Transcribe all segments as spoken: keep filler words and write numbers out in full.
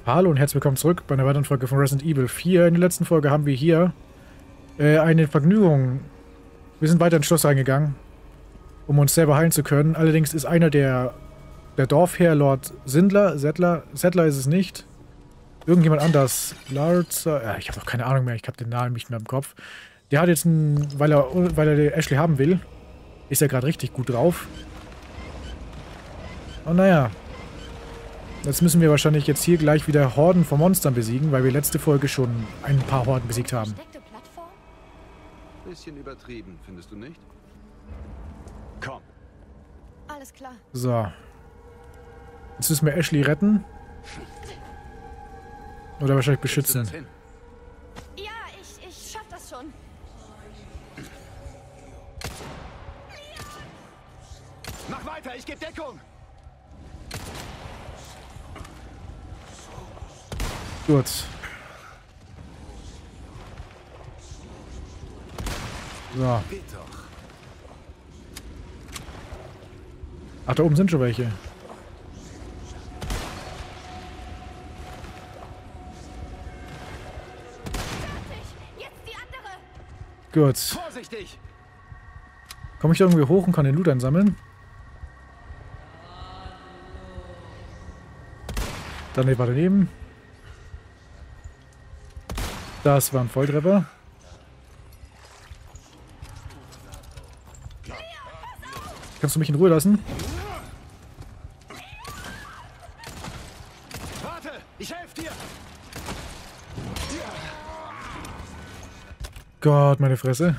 Hallo und herzlich willkommen zurück bei einer weiteren Folge von Resident Evil vier. In der letzten Folge haben wir hier äh, eine Vergnügung. Wir sind weiter ins Schloss reingegangen, um uns selber heilen zu können. Allerdings ist einer der, der Dorfherr, Lord Sindler, Settler, Settler ist es nicht. Irgendjemand anders. Larzer, ja, ich habe doch keine Ahnung mehr, ich habe den Namen nicht mehr im Kopf. Der hat jetzt einen, weil er, weil er den Ashley haben will, ist er gerade richtig gut drauf. Und naja. Jetzt müssen wir wahrscheinlich jetzt hier gleich wieder Horden von Monstern besiegen, weil wir letzte Folge schon ein paar Horden besiegt haben. Bisschen übertrieben, findest du nicht? Komm. Alles klar. So. Jetzt müssen wir Ashley retten. Oder wahrscheinlich beschützen. Ja, ich, ich schaff das schon. Mach weiter, ich gebe Deckung. Gut. So. Ach, da oben sind schon welche. Jetzt die andere. Gut. Vorsichtig. Komme ich da irgendwie hoch und kann den Loot einsammeln? Dann war daneben. Das war ein Volltreffer. Kannst du mich in Ruhe lassen? Warte, ich helfe dir. Gott, meine Fresse.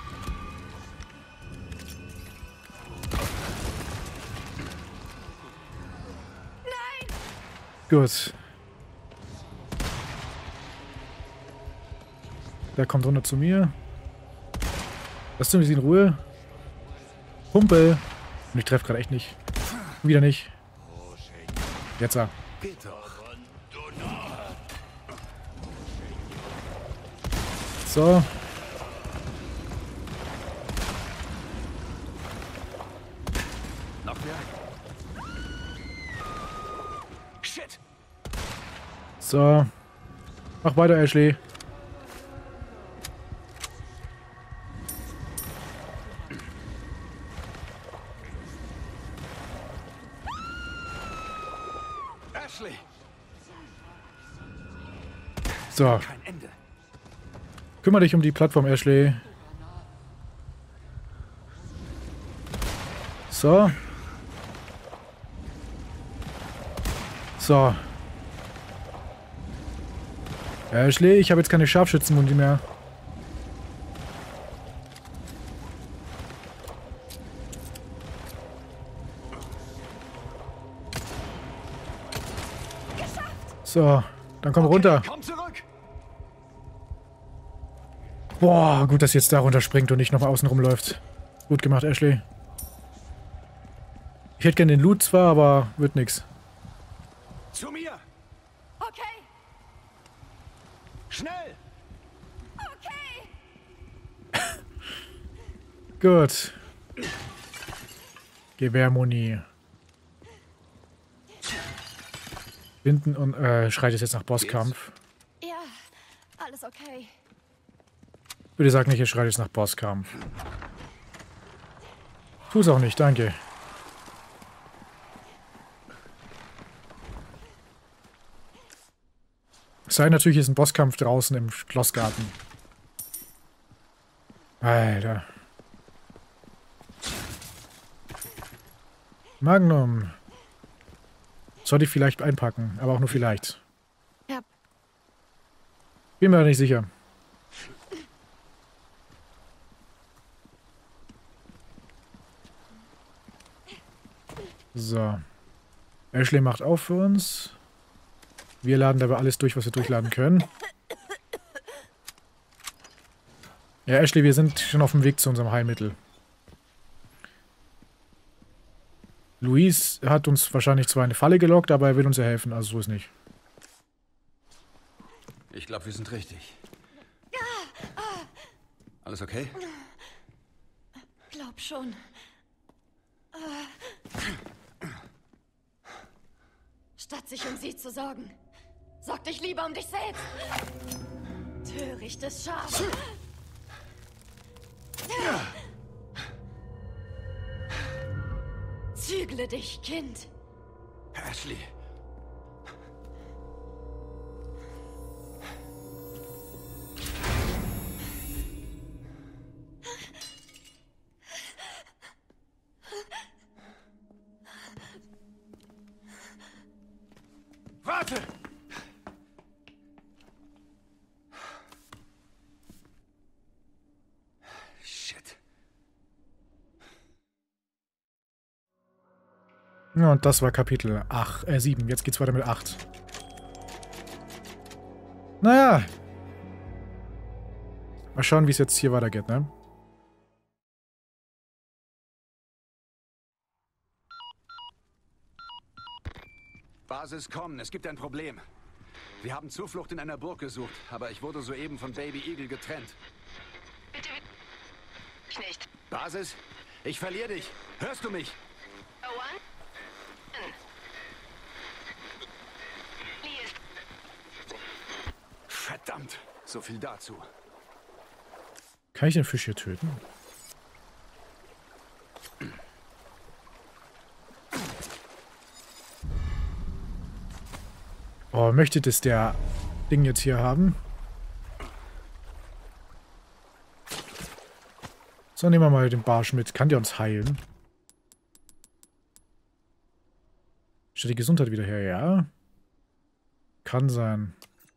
Nein. Gut. Der kommt runter zu mir. Lass du mich in Ruhe. Pumpe. Und ich treffe gerade echt nicht. Wieder nicht. Jetzt ja. Geht doch. So. Noch wer? Shit. So. Mach weiter, Ashley. Ashley. So. Kein Ende. Kümmere dich um die Plattform, Ashley. So. So. Ashley, ich habe jetzt keine Scharfschützenmundi mehr. So, dann komm runter. Komm zurück. Boah, gut, dass jetzt da runter springt und nicht noch außen rumläuft. Gut gemacht, Ashley. Ich hätte gerne den Loot zwar, aber wird nix. Zu mir. Okay. Schnell. Okay. Gut. Gewehrmuni. Binden und äh, schreit es jetzt nach Bosskampf. Ja, alles okay. Bitte sag nicht, ihr schreit jetzt nach Bosskampf. Tu's auch nicht, danke. Es sei natürlich, ist ein Bosskampf draußen im Schlossgarten. Alter. Magnum. Sollte ich vielleicht einpacken, aber auch nur vielleicht. Ja. Bin mir nicht sicher. So. Ashley macht auf für uns. Wir laden dabei alles durch, was wir durchladen können. Ja, Ashley, wir sind schon auf dem Weg zu unserem Heilmittel. Luis hat uns wahrscheinlich zwar eine Falle gelockt, aber er will uns ja helfen, also so ist nicht. Ich glaube, wir sind richtig. Alles okay? Glaub schon. Statt sich um sie zu sorgen, Sorg dich lieber um dich selbst. Törichtes Schaf. Zügle dich, Kind. Ashley. Warte! Shit. Ja, und das war Kapitel acht, äh, sieben. Jetzt geht's weiter mit acht. Naja. Mal schauen, wie es jetzt hier weitergeht, ne? Basis kommen, es gibt ein Problem. Wir haben Zuflucht in einer Burg gesucht, aber ich wurde soeben von Baby Eagle getrennt. Bitte, ich nicht. Basis, ich verliere dich. Hörst du mich? Owen? Lee ist... Verdammt, so viel dazu. Kann ich den Fisch hier töten? Oh, möchte das der Ding jetzt hier haben? So, nehmen wir mal den Barsch mit. Kann der uns heilen? Stellt die Gesundheit wieder her, ja? Kann sein.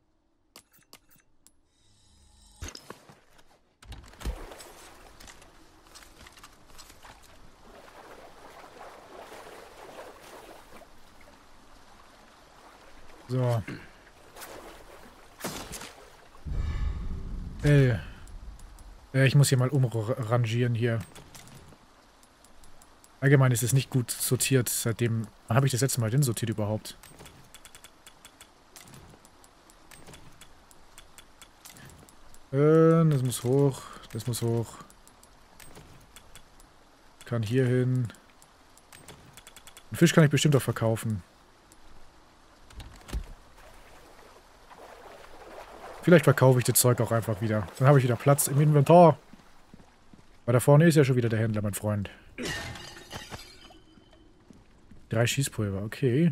So. Äh. äh. Ich muss hier mal umrangieren hier. Allgemein ist es nicht gut sortiert. Seitdem... Wann habe ich das letzte Mal denn sortiert überhaupt? Äh, das muss hoch. Das muss hoch. Kann hier hin. Den Fisch kann ich bestimmt auch verkaufen. Vielleicht verkaufe ich das Zeug auch einfach wieder. Dann habe ich wieder Platz im Inventar. Weil da vorne ist ja schon wieder der Händler, mein Freund. Drei Schießpulver, okay.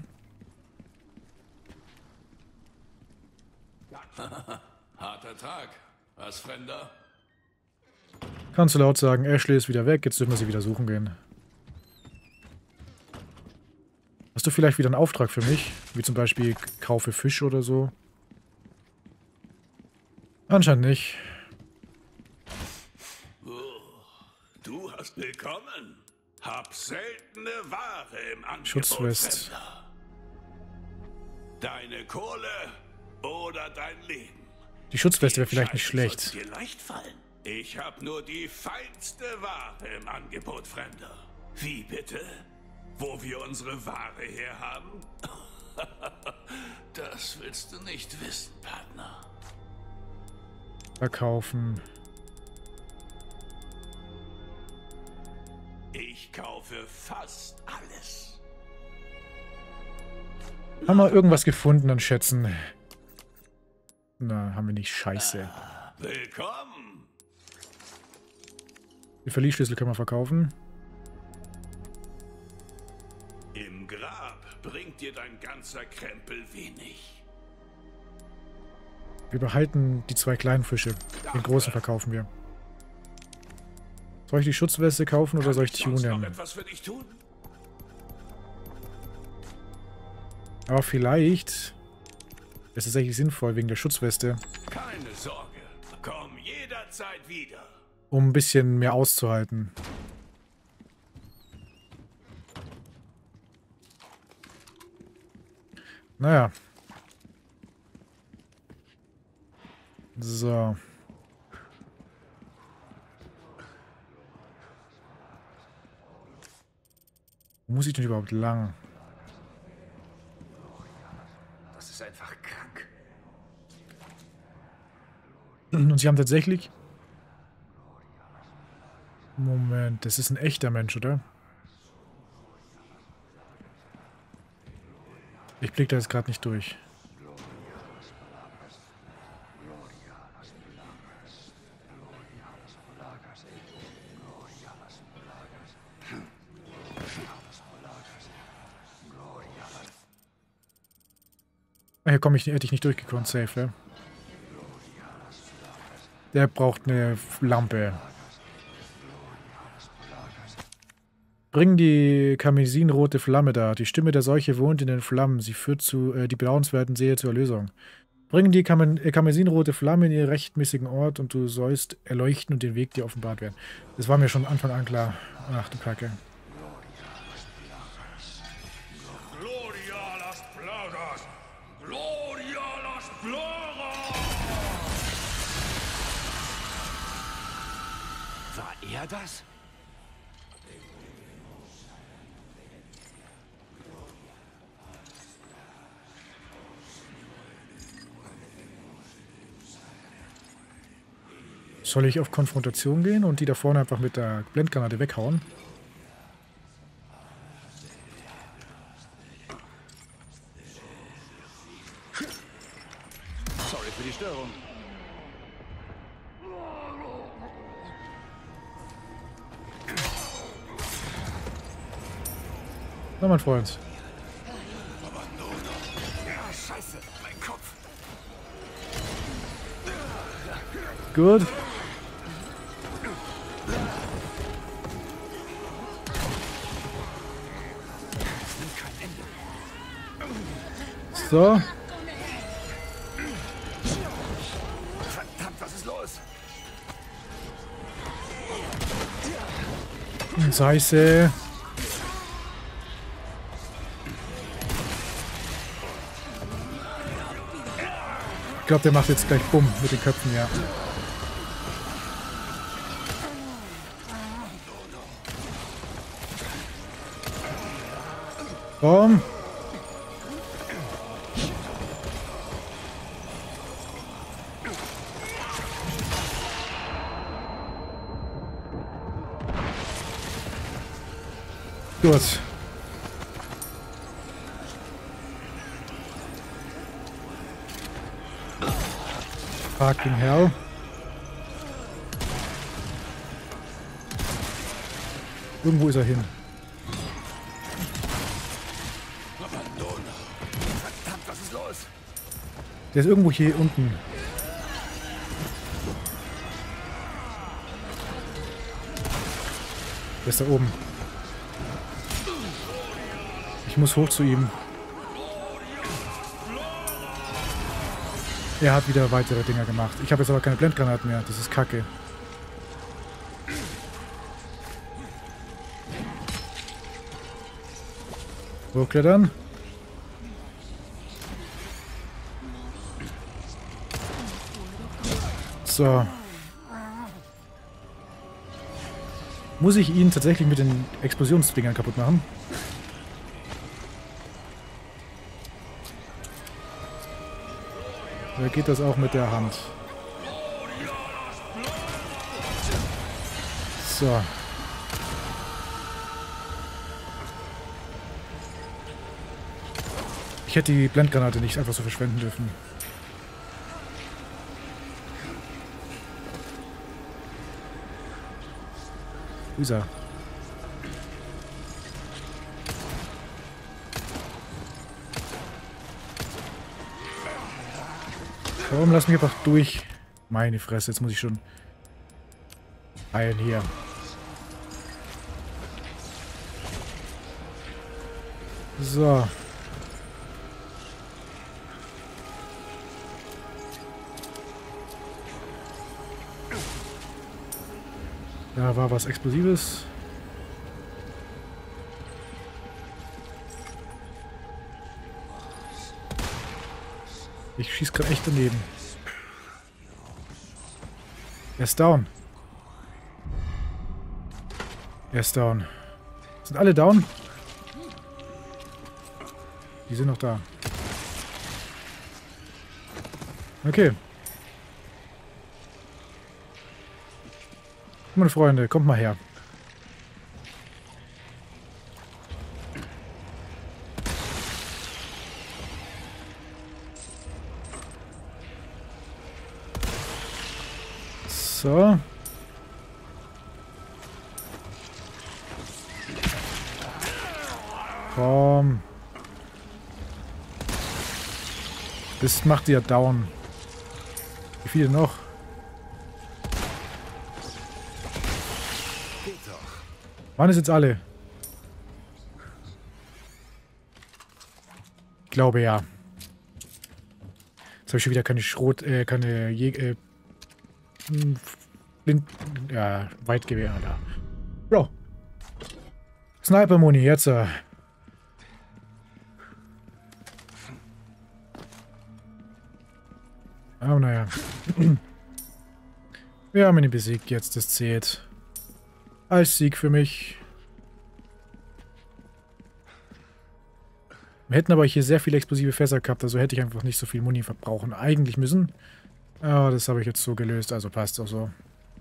Harter Tag. Was, Fremder? Kannst du laut sagen, Ashley ist wieder weg, jetzt dürfen wir sie wieder suchen gehen. Hast du vielleicht wieder einen Auftrag für mich? Wie zum Beispiel kaufe Fisch oder so? Anscheinend nicht. Du hast willkommen. Hab seltene Ware im Angebot, Schutzwest. Fremder. Deine Kohle oder dein Leben. Die Schutzweste wäre Die vielleicht nicht Entscheidung schlecht. soll's dir leicht fallen. Ich habe nur die feinste Ware im Angebot, Fremder. Wie bitte? Wo wir unsere Ware herhaben? Das willst du nicht wissen, Partner. Verkaufen. Ich kaufe fast alles. Haben wir irgendwas gefunden an Schätzen? Na, haben wir nicht. Scheiße. Willkommen. Die Verliesschlüssel können wir verkaufen. Im Grab bringt dir dein ganzer Krempel wenig. Wir behalten die zwei kleinen Fische. Den großen verkaufen wir. Soll ich die Schutzweste kaufen oder soll ich Kann ich sonst noch tunen? etwas für dich tun? Aber vielleicht ist es tatsächlich sinnvoll wegen der Schutzweste, Keine Sorge. Komm jederzeit wieder. um ein bisschen mehr auszuhalten. Naja. So. Wo muss ich denn überhaupt lang? Das ist einfach krank. Und sie haben tatsächlich... Moment, das ist ein echter Mensch, oder? Ich blicke da jetzt gerade nicht durch. Hier komme ich, hätte ich nicht durchgekonnt, safe, ja. Der braucht eine Lampe. Bring die karmesinrote Flamme da. Die Stimme der Seuche wohnt in den Flammen. Sie führt zu, äh, die bedauernswerten Seele zur Erlösung. Bring die Karme äh, karmesinrote Flamme in ihren rechtmäßigen Ort und du sollst erleuchten und den Weg dir offenbart werden. Das war mir schon Anfang an klar. Ach du Kacke. Gloria las plagas! Gloria las plagas! War er das? Soll ich auf Konfrontation gehen und die da vorne einfach mit der Blendgranate weghauen? Sorry für die Störung. Na, mein Freund. Ja, scheiße, mein Kopf. Gut. So. Verdammt, was ist los? Scheiße. Ich glaube, der macht jetzt gleich Bumm mit den Köpfen, ja. Bumm. Gut. Fucking hell. Irgendwo ist er hin. Verdammt, was ist los? Der ist irgendwo hier unten. Der ist da oben. Ich muss hoch zu ihm. Er hat wieder weitere Dinger gemacht. Ich habe jetzt aber keine Blendgranaten mehr. Das ist Kacke. Hochklettern. So. Muss ich ihn tatsächlich mit den Explosionsdingern kaputt machen? Oder geht das auch mit der Hand? So. Ich hätte die Blendgranate nicht einfach so verschwenden dürfen. Wo ist er? Warum lass mich einfach durch? Meine Fresse, jetzt muss ich schon heilen hier. So. Da war was Explosives. Ich schieße gerade echt daneben. Er ist down. Er ist down. Sind alle down? Die sind noch da. Okay. Meine Freunde, kommt mal her. So. Komm. Das macht die ja down. Wie viele noch? Geht doch. Waren es jetzt alle? Ich glaube ja. Jetzt habe ich schon wieder keine Schrot, äh, keine Jeg äh, Blind, ja, Weitgewehr da. Bro. Sniper-Muni, jetzt. Äh. Aber naja. Wir haben ihn besiegt jetzt, das zählt. Als Sieg für mich. Wir hätten aber hier sehr viele explosive Fässer gehabt, also hätte ich einfach nicht so viel Muni verbrauchen eigentlich müssen. Aber das habe ich jetzt so gelöst, also passt auch so.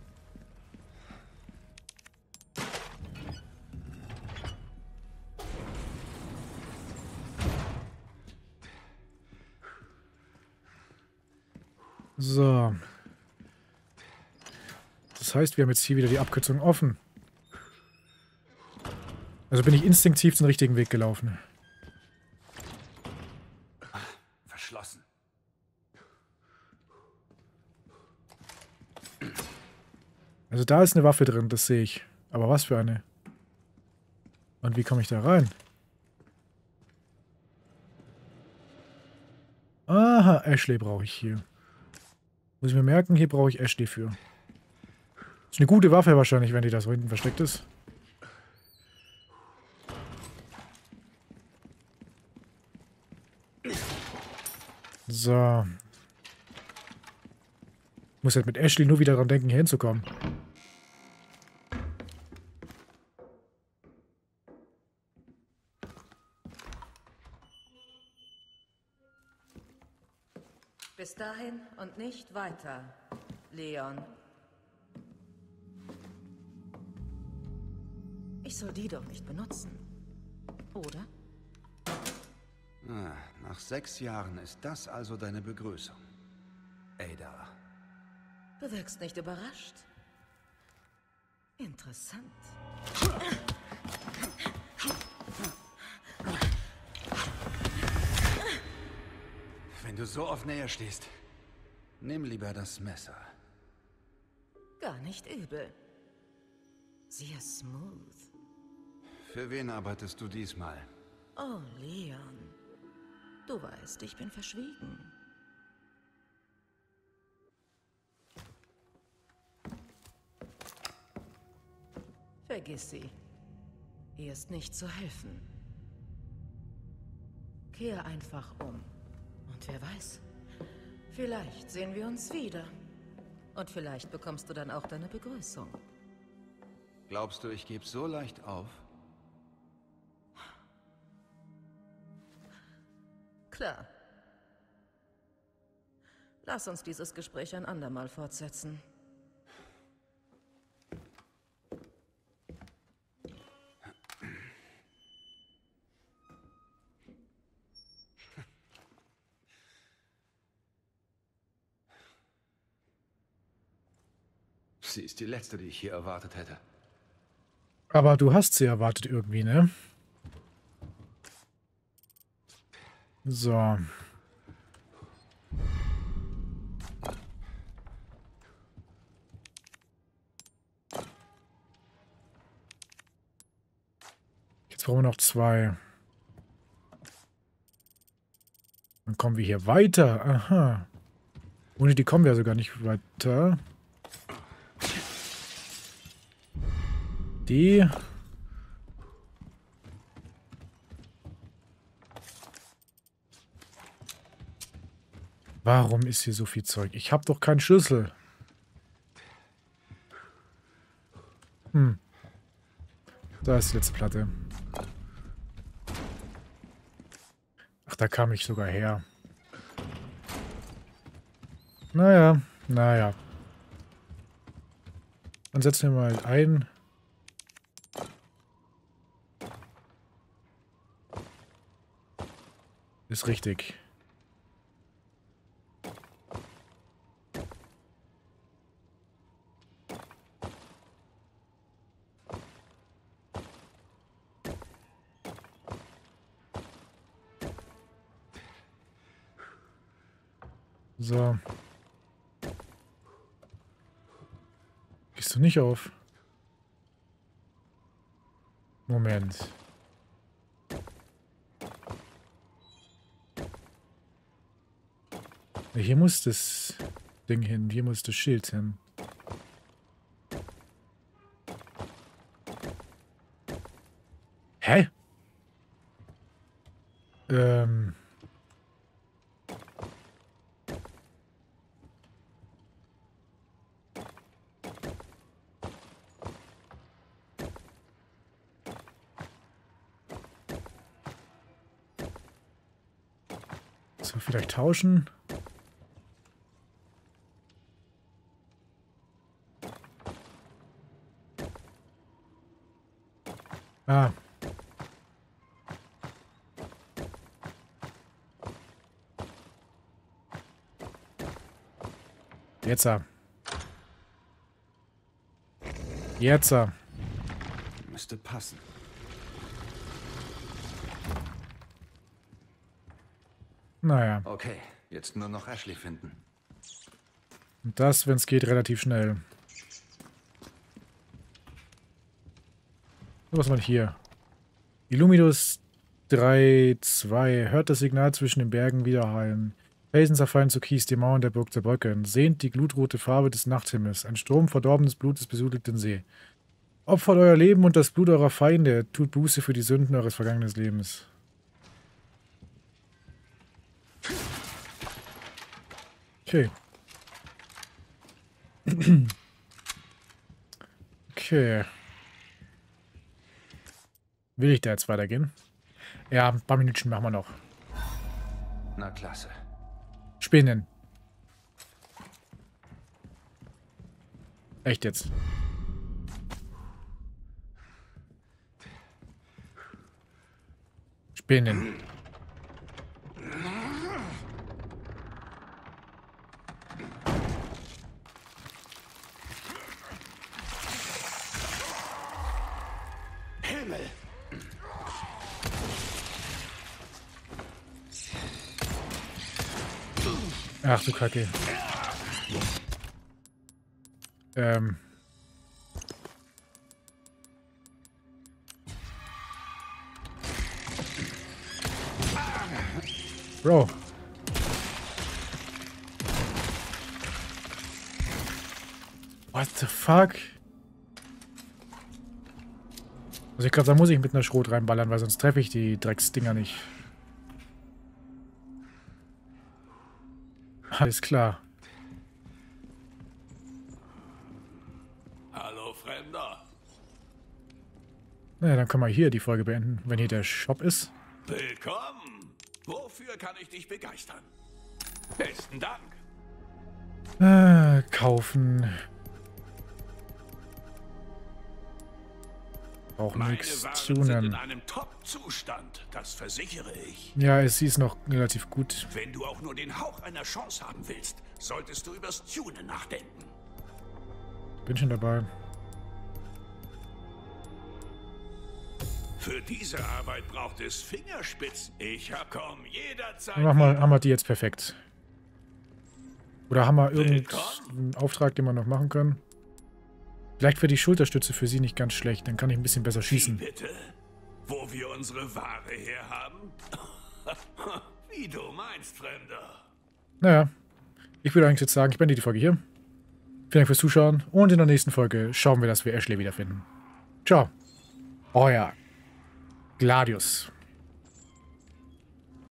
So. Das heißt, wir haben jetzt hier wieder die Abkürzung offen. Also bin ich instinktiv den richtigen Weg gelaufen. Verschlossen. Also da ist eine Waffe drin, das sehe ich. Aber was für eine? Und wie komme ich da rein? Aha, Ashley brauche ich hier. Muss ich mir merken, hier brauche ich Ashley für. Ist eine gute Waffe wahrscheinlich, wenn die da so hinten versteckt ist. So. Ich muss halt mit Ashley nur wieder dran denken, hier hinzukommen. Bis dahin und nicht weiter, Leon. Ich soll die doch nicht benutzen, oder? Ah, nach sechs Jahren ist das also deine Begrüßung. Ada. Du wirkst nicht überrascht. Interessant. Wenn du so auf Nähe stehst, nimm lieber das Messer. Gar nicht übel. Sehr smooth. Für wen arbeitest du diesmal? Oh, Leon. Du weißt, ich bin verschwiegen. Vergiss sie. Ihr ist nicht zu helfen. Kehr einfach um. Und wer weiß, vielleicht sehen wir uns wieder. Und vielleicht bekommst du dann auch deine Begrüßung. Glaubst du, ich gebe so leicht auf? Klar. Lass uns dieses Gespräch ein andermal fortsetzen. Sie ist die letzte, die ich hier erwartet hätte. Aber du hast sie erwartet irgendwie, ne? So. Jetzt brauchen wir noch zwei. Dann kommen wir hier weiter. Aha. Ohne die kommen wir sogar nicht weiter. Die. Warum ist hier so viel Zeug? Ich habe doch keinen Schlüssel. Hm. Da ist die letzte Platte. Ach, da kam ich sogar her. Naja, naja. Dann setzen wir mal ein. Ist richtig. So. Gehst du nicht auf? Moment. Hier muss das Ding hin. Hier muss das Schild hin. Hä? Ähm... So, vielleicht tauschen. Ah. Jetzt. Jetzt. Müsste passen. Naja. Okay, jetzt nur noch Ashley finden. Und das, wenn es geht, relativ schnell. Was war hier? Illuminus drei zwei. Hört das Signal zwischen den Bergen widerhallen. Felsen zerfallen zu Kies, die Mauern der Burg zerbröckeln. Sehnt die glutrote Farbe des Nachthimmels. Ein Strom verdorbenes Blutes besudelt den See. Opfert euer Leben und das Blut eurer Feinde. Tut Buße für die Sünden eures vergangenen Lebens. Okay. Okay. Will ich da jetzt weitergehen? Ja, ein paar Minuten machen wir noch. Na klasse. Spinnen. Echt jetzt? Spinnen. Himmel! Ach du Kacke. Ähm. Bro. What the fuck? Also ich glaube, da muss ich mit einer Schrot reinballern, weil sonst treffe ich die Drecksdinger nicht. Alles klar. Hallo, Fremder. Naja, dann können wir hier die Folge beenden, wenn hier der Shop ist. Willkommen. Wofür kann ich dich begeistern? Besten Dank. Äh, kaufen. Auch Meine nichts Waren zu sind in nennen. einem Top-Zustand, das versichere ich. Ja, es ist noch relativ gut. Wenn du auch nur den Hauch einer Chance haben willst, solltest du übers Tunen nachdenken. Bin schon dabei. Für diese Arbeit braucht es Fingerspitzen. Ich hab komm jederzeit. Dann machen wir, haben wir die jetzt perfekt. Oder haben wir irgendeinen Willkommen. Auftrag, den wir noch machen können? Vielleicht für die Schulterstütze für sie nicht ganz schlecht. Dann kann ich ein bisschen besser schießen. Wie bitte? Wo wir unsere Ware herhaben? Wie du meinst, Fremder. Naja, ich würde eigentlich jetzt sagen, ich beende die Folge hier. Vielen Dank fürs Zuschauen und in der nächsten Folge schauen wir, dass wir Ashley wiederfinden. Ciao. Euer Gladius.